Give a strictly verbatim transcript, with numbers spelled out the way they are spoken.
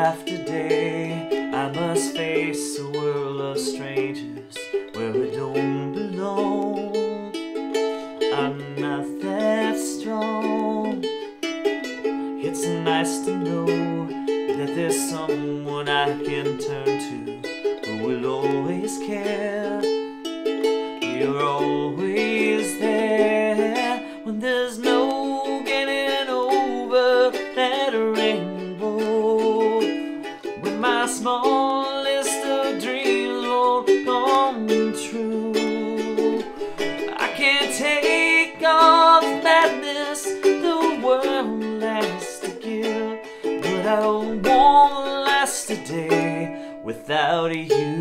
after day, I must face a world of strangers where we don't belong. I'm not that strong. It's nice to know that there's someone I can turn to who will always care. You're always there when there's no getting over that rainbow. When my smallest of dreams won't come true, I can't take all the madness the world has to give, but I won't last a day without you.